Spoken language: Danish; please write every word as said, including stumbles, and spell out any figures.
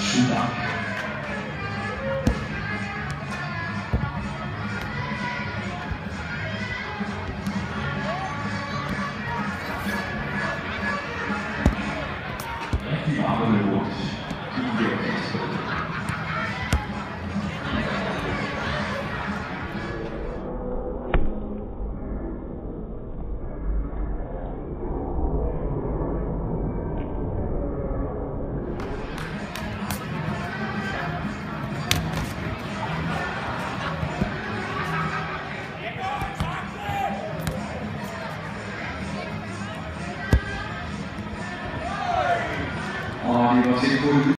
Schüler. Die Arme rot, die Georgiex. Oh, die was hier